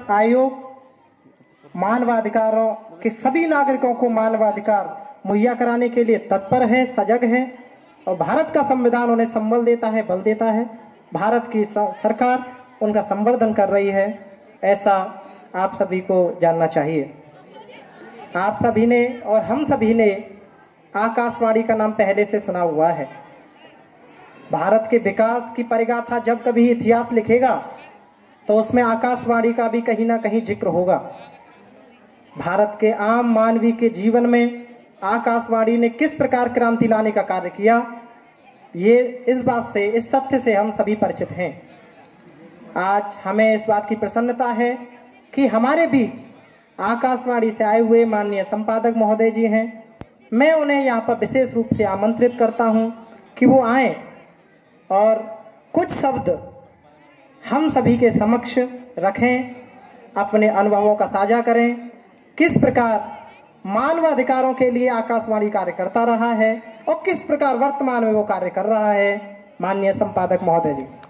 आयोग मानवाधिकारों के सभी नागरिकों को मानवाधिकार मुहैया कराने के लिए तत्पर है, सजग है और भारत का संविधान उन्हें संबल देता है, बल देता है। भारत की सरकार उनका संवर्धन कर रही है, ऐसा आप सभी को जानना चाहिए। आप सभी ने और हम सभी ने आकाशवाणी का नाम पहले से सुना हुआ है। भारत के विकास की परिगाथा जब कभी इतिहास लिखेगा तो उसमें आकाशवाणी का भी कहीं ना कहीं जिक्र होगा। भारत के आम मानवी के जीवन में आकाशवाणी ने किस प्रकार क्रांति लाने का कार्य किया, ये इस बात से, इस तथ्य से हम सभी परिचित हैं। आज हमें इस बात की प्रसन्नता है कि हमारे बीच आकाशवाणी से आए हुए माननीय संपादक महोदय जी हैं। मैं उन्हें यहाँ पर विशेष रूप से आमंत्रित करता हूँ कि वो आएँ और कुछ शब्द हम सभी के समक्ष रखें, अपने अनुभवों का साझा करें, किस प्रकार मानवाधिकारों के लिए आकाशवाणी कार्य करता रहा है और किस प्रकार वर्तमान में वो कार्य कर रहा है। माननीय संपादक महोदय जी।